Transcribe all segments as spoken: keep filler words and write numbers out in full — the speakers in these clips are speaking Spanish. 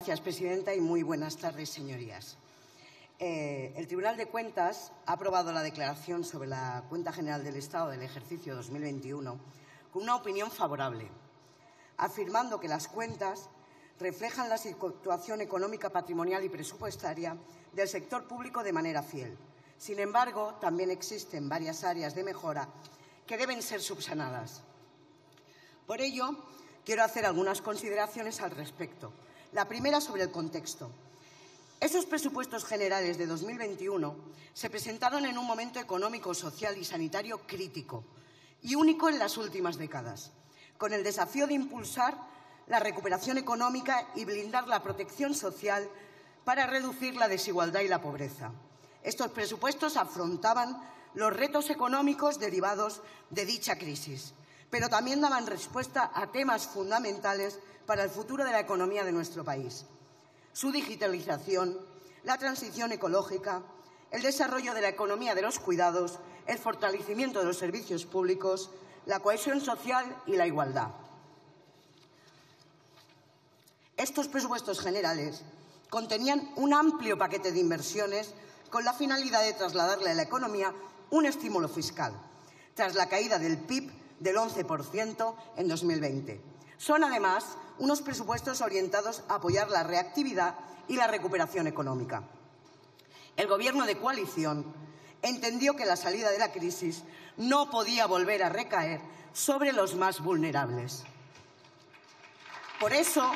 Gracias, presidenta, y muy buenas tardes, señorías. Eh, el Tribunal de Cuentas ha aprobado la declaración sobre la Cuenta General del Estado del ejercicio dos mil veintiuno con una opinión favorable, afirmando que las cuentas reflejan la situación económica, patrimonial y presupuestaria del sector público de manera fiel. Sin embargo, también existen varias áreas de mejora que deben ser subsanadas. Por ello, quiero hacer algunas consideraciones al respecto. La primera, sobre el contexto. Esos presupuestos generales de dos mil veintiuno se presentaron en un momento económico, social y sanitario crítico y único en las últimas décadas, con el desafío de impulsar la recuperación económica y blindar la protección social para reducir la desigualdad y la pobreza. Estos presupuestos afrontaban los retos económicos derivados de dicha crisis, pero también daban respuesta a temas fundamentales para el futuro de la economía de nuestro país: su digitalización, la transición ecológica, el desarrollo de la economía de los cuidados, el fortalecimiento de los servicios públicos, la cohesión social y la igualdad. Estos presupuestos generales contenían un amplio paquete de inversiones con la finalidad de trasladarle a la economía un estímulo fiscal, tras la caída del P I B del once por ciento en dos mil veinte. Son, además, unos presupuestos orientados a apoyar la reactividad y la recuperación económica. El Gobierno de coalición entendió que la salida de la crisis no podía volver a recaer sobre los más vulnerables. Por eso,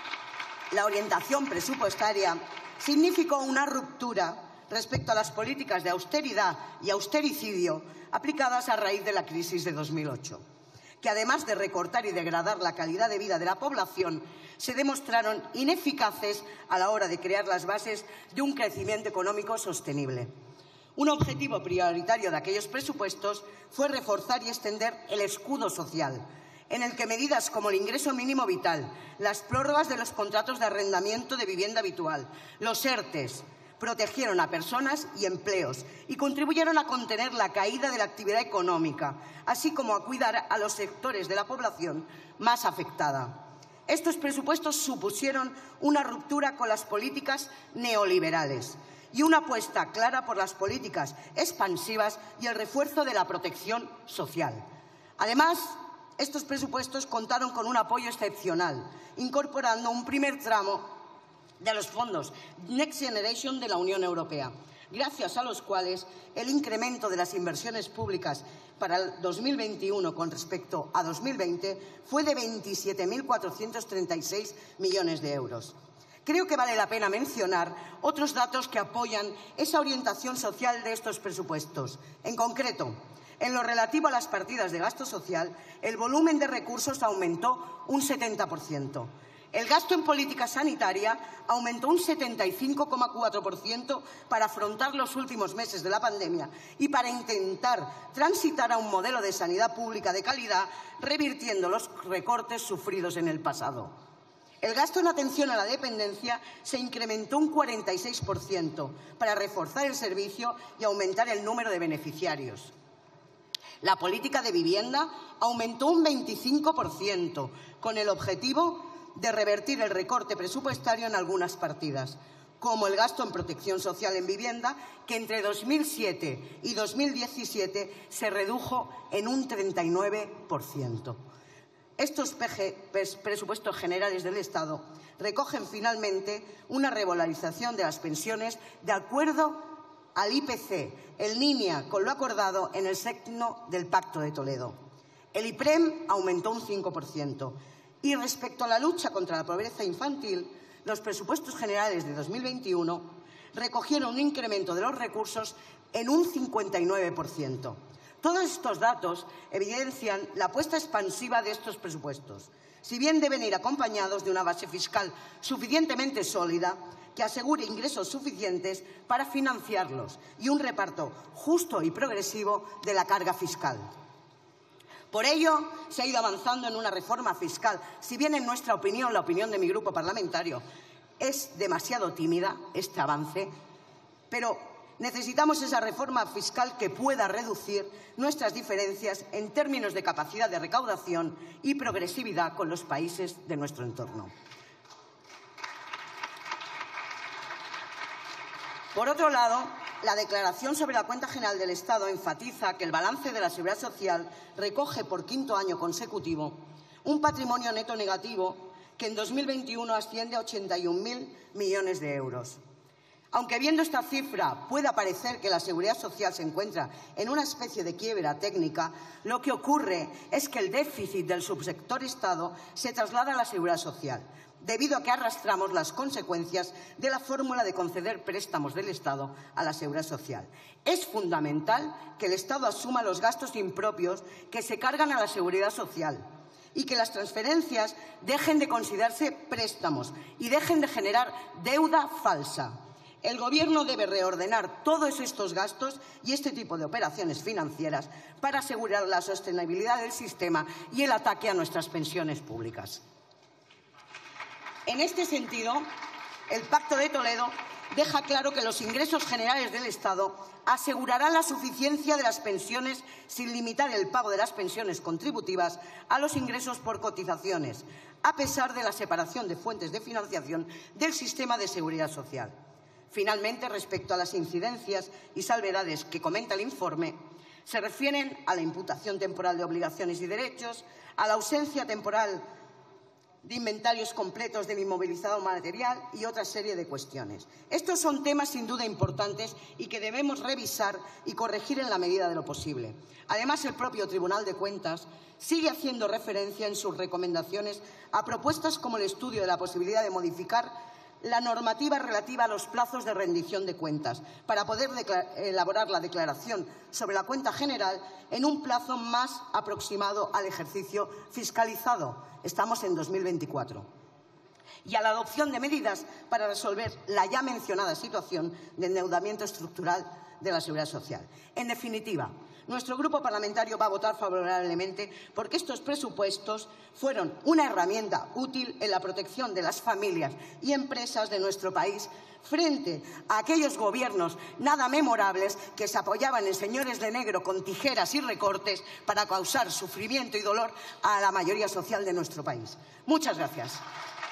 la orientación presupuestaria significó una ruptura respecto a las políticas de austeridad y austericidio aplicadas a raíz de la crisis de dos mil ocho, que además de recortar y degradar la calidad de vida de la población, se demostraron ineficaces a la hora de crear las bases de un crecimiento económico sostenible. Un objetivo prioritario de aquellos presupuestos fue reforzar y extender el escudo social, en el que medidas como el ingreso mínimo vital, las prórrogas de los contratos de arrendamiento de vivienda habitual, los ERTES, protegieron a personas y empleos y contribuyeron a contener la caída de la actividad económica, así como a cuidar a los sectores de la población más afectada. Estos presupuestos supusieron una ruptura con las políticas neoliberales y una apuesta clara por las políticas expansivas y el refuerzo de la protección social. Además, estos presupuestos contaron con un apoyo excepcional, incorporando un primer tramo de los fondos Next Generation de la Unión Europea, gracias a los cuales el incremento de las inversiones públicas para el dos mil veintiuno con respecto a dos mil veinte fue de veintisiete mil cuatrocientos treinta y seis millones de euros. Creo que vale la pena mencionar otros datos que apoyan esa orientación social de estos presupuestos. En concreto, en lo relativo a las partidas de gasto social, el volumen de recursos aumentó un setenta por ciento. El gasto en política sanitaria aumentó un setenta y cinco coma cuatro por ciento para afrontar los últimos meses de la pandemia y para intentar transitar a un modelo de sanidad pública de calidad, revirtiendo los recortes sufridos en el pasado. El gasto en atención a la dependencia se incrementó un cuarenta y seis por ciento para reforzar el servicio y aumentar el número de beneficiarios. La política de vivienda aumentó un veinticinco por ciento, con el objetivo de revertir el recorte presupuestario en algunas partidas, como el gasto en protección social en vivienda, que entre dos mil siete y dos mil diecisiete se redujo en un treinta y nueve por ciento. Estos presupuestos generales del Estado recogen finalmente una revalorización de las pensiones de acuerdo al I P C, en línea con lo acordado en el seno del Pacto de Toledo. El IPREM aumentó un cinco por ciento. Y respecto a la lucha contra la pobreza infantil, los presupuestos generales de dos mil veintiuno recogieron un incremento de los recursos en un cincuenta y nueve por ciento. Todos estos datos evidencian la apuesta expansiva de estos presupuestos, si bien deben ir acompañados de una base fiscal suficientemente sólida que asegure ingresos suficientes para financiarlos y un reparto justo y progresivo de la carga fiscal. Por ello, se ha ido avanzando en una reforma fiscal. Si bien, en nuestra opinión, la opinión de mi grupo parlamentario, es demasiado tímida este avance, pero necesitamos esa reforma fiscal que pueda reducir nuestras diferencias en términos de capacidad de recaudación y progresividad con los países de nuestro entorno. Por otro lado, la Declaración sobre la Cuenta General del Estado enfatiza que el balance de la Seguridad Social recoge por quinto año consecutivo un patrimonio neto negativo que en dos mil veintiuno asciende a ochenta y un mil millones de euros. Aunque viendo esta cifra pueda parecer que la Seguridad Social se encuentra en una especie de quiebra técnica, lo que ocurre es que el déficit del subsector Estado se traslada a la Seguridad Social, debido a que arrastramos las consecuencias de la fórmula de conceder préstamos del Estado a la Seguridad Social. Es fundamental que el Estado asuma los gastos impropios que se cargan a la Seguridad Social y que las transferencias dejen de considerarse préstamos y dejen de generar deuda falsa. El Gobierno debe reordenar todos estos gastos y este tipo de operaciones financieras para asegurar la sostenibilidad del sistema y el ataque a nuestras pensiones públicas. En este sentido, el Pacto de Toledo deja claro que los ingresos generales del Estado asegurarán la suficiencia de las pensiones sin limitar el pago de las pensiones contributivas a los ingresos por cotizaciones, a pesar de la separación de fuentes de financiación del sistema de seguridad social. Finalmente, respecto a las incidencias y salvedades que comenta el informe, se refieren a la imputación temporal de obligaciones y derechos, a la ausencia temporal de inventarios completos del inmovilizado material y otra serie de cuestiones. Estos son temas sin duda importantes y que debemos revisar y corregir en la medida de lo posible. Además, el propio Tribunal de Cuentas sigue haciendo referencia en sus recomendaciones a propuestas como el estudio de la posibilidad de modificar la normativa relativa a los plazos de rendición de cuentas para poder elaborar la declaración sobre la cuenta general en un plazo más aproximado al ejercicio fiscalizado. Estamos en dos mil veinticuatro. Y a la adopción de medidas para resolver la ya mencionada situación de endeudamiento estructural de la Seguridad Social. En definitiva, nuestro grupo parlamentario va a votar favorablemente porque estos presupuestos fueron una herramienta útil en la protección de las familias y empresas de nuestro país frente a aquellos gobiernos nada memorables que se apoyaban en señores de negro con tijeras y recortes para causar sufrimiento y dolor a la mayoría social de nuestro país. Muchas gracias.